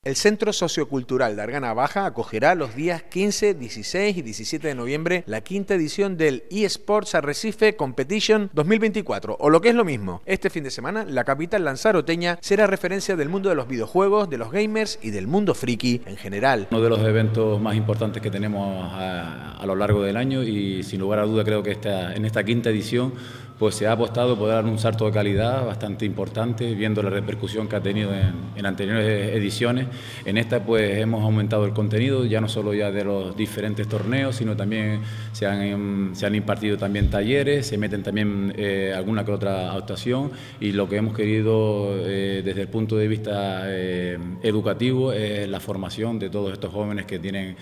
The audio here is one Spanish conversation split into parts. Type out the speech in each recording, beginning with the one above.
El Centro Sociocultural de Argana Baja acogerá los días 15, 16 y 17 de noviembre la quinta edición del eSports Arrecife Competition 2024, o lo que es lo mismo. Este fin de semana, la capital lanzaroteña será referencia del mundo de los videojuegos, de los gamers y del mundo friki en general. Uno de los eventos más importantes que tenemos a lo largo del año, y sin lugar a duda creo que en esta quinta edición pues se ha apostado por dar un salto de calidad bastante importante, viendo la repercusión que ha tenido en anteriores ediciones. En esta pues hemos aumentado el contenido, ya no solo ya de los diferentes torneos, sino también se han impartido también talleres, se meten también alguna que otra actuación, y lo que hemos querido desde el punto de vista educativo es la formación de todos estos jóvenes que tienen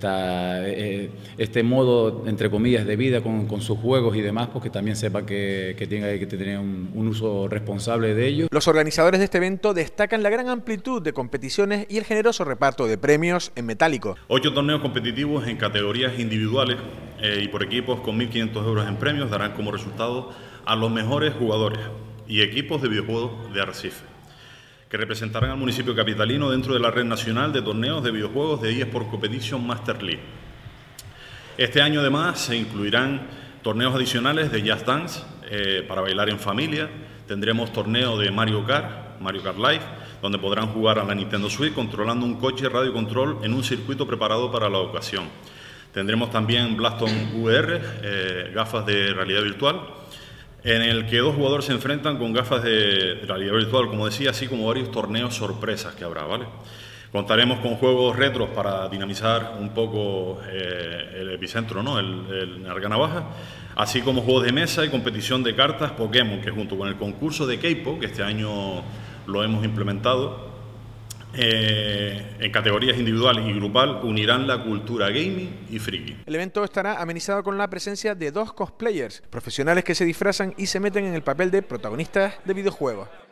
este modo, entre comillas, de vida con sus juegos y demás, pues que también sepan que tenga que tener un uso responsable de ellos. Los organizadores de este evento destacan la gran amplitud de competiciones y el generoso reparto de premios en metálico. 8 torneos competitivos en categorías individuales y por equipos con 1.500 euros en premios darán como resultado a los mejores jugadores y equipos de videojuegos de Arrecife, que representarán al municipio capitalino dentro de la red nacional de torneos de videojuegos de eSports Competition Master League. Este año además se incluirán torneos adicionales de Just Dance para bailar en familia. Tendremos torneo de Mario Kart Live, donde podrán jugar a la Nintendo Switch controlando un coche radio control en un circuito preparado para la ocasión. Tendremos también Blaston VR, gafas de realidad virtual, en el que 2 jugadores se enfrentan con gafas de realidad virtual, como decía, así como varios torneos sorpresas que habrá, ¿vale? Contaremos con juegos retros para dinamizar un poco el epicentro, ¿no? el Argana Baja, así como juegos de mesa y competición de cartas Pokémon, que junto con el concurso de K-Pop, que este año lo hemos implementado, en categorías individual y grupal, unirán la cultura gaming y friki. El evento estará amenizado con la presencia de 2 cosplayers, profesionales que se disfrazan y se meten en el papel de protagonistas de videojuegos.